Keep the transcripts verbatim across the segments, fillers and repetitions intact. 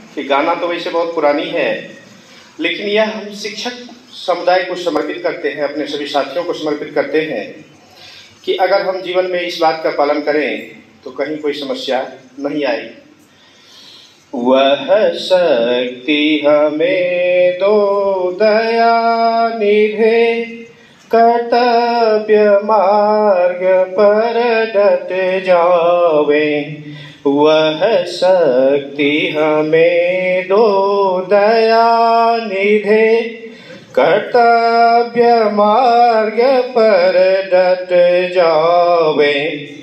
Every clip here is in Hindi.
कि गाना तो वैसे बहुत पुरानी है, लेकिन यह हम शिक्षक समुदाय को समर्पित करते हैं, अपने सभी साथियों को समर्पित करते हैं कि अगर हम जीवन में इस बात का पालन करें तो कहीं कोई समस्या नहीं आई। वह शक्ति हमें दो दया निधे, कर्तव्य मार्ग पर डट जावे। वह शक्ति हमें दो दया निधे, कर्तव्य मार्ग पर डट जावे।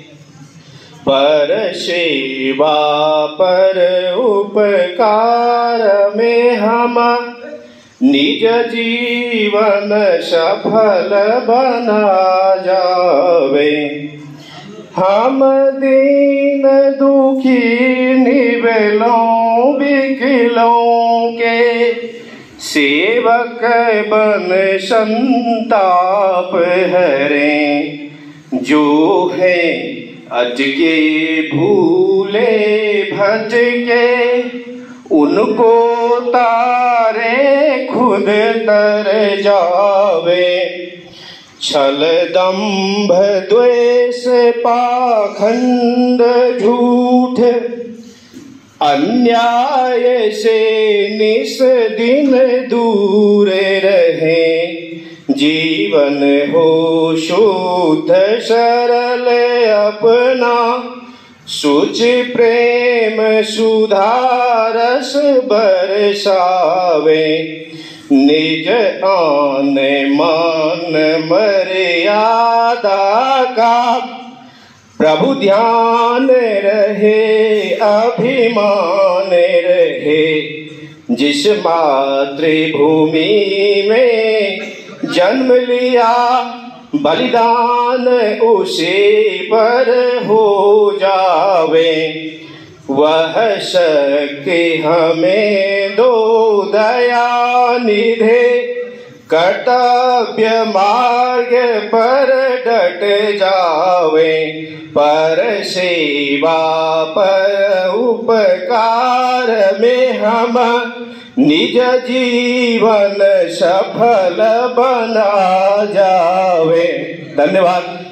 पर सेवा पर उपकार में हम निज जीवन सफल बना जावे। हम दीन दुखी निबलों बिकलों के सेवक बन संताप हरें। जो है अज के भूले भज के, उनको तारे खुद तर जावे। छल दंभ द्वेष पाखंड झूठ, अन्याय से निस दिन दूर रहे। जीवन हो शुद्ध सरल अपना, शुचि प्रेम सुधारस बरसावे। निज आन मान मर्यादा का प्रभु ध्यान रहे, अभिमान रहे। जिस मातृभूमि में जन्म लिया, बलिदान उसी पर हो जावे। वह शक्ति हमें दो दया निधे, कर्तव्य मार्ग पर डट जावे। पर सेवा पर उपकार में हम निज जीवन सफल बना जावे। धन्यवाद।